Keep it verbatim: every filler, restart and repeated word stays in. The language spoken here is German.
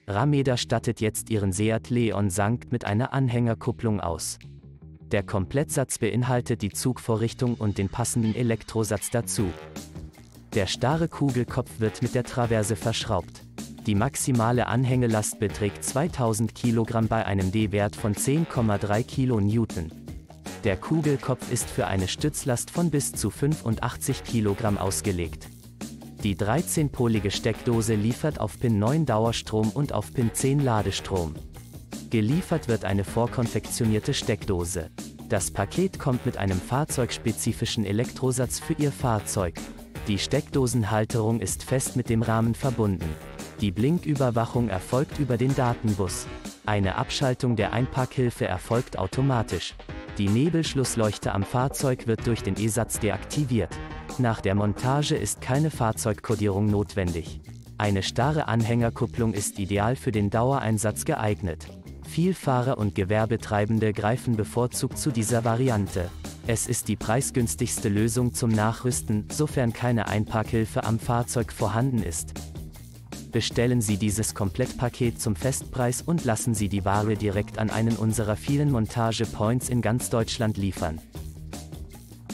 Rameda stattet jetzt ihren Seat Leon Sankt mit einer Anhängerkupplung aus. Der Komplettsatz beinhaltet die Zugvorrichtung und den passenden Elektrosatz dazu. Der starre Kugelkopf wird mit der Traverse verschraubt. Die maximale Anhängelast beträgt zweitausend Kilogramm bei einem D-Wert von zehn Komma drei Kilonewton. Der Kugelkopf ist für eine Stützlast von bis zu fünfundachtzig Kilogramm ausgelegt. Die dreizehnpolige Steckdose liefert auf Pin neun Dauerstrom und auf Pin zehn Ladestrom. Geliefert wird eine vorkonfektionierte Steckdose. Das Paket kommt mit einem fahrzeugspezifischen Elektrosatz für Ihr Fahrzeug. Die Steckdosenhalterung ist fest mit dem Rahmen verbunden. Die Blinküberwachung erfolgt über den Datenbus. Eine Abschaltung der Einparkhilfe erfolgt automatisch. Die Nebelschlussleuchte am Fahrzeug wird durch den E-Satz deaktiviert. Nach der Montage ist keine Fahrzeugkodierung notwendig. Eine starre Anhängerkupplung ist ideal für den Dauereinsatz geeignet. Vielfahrer und Gewerbetreibende greifen bevorzugt zu dieser Variante. Es ist die preisgünstigste Lösung zum Nachrüsten, sofern keine Einparkhilfe am Fahrzeug vorhanden ist. Bestellen Sie dieses Komplettpaket zum Festpreis und lassen Sie die Ware direkt an einen unserer vielen Montage-Points in ganz Deutschland liefern.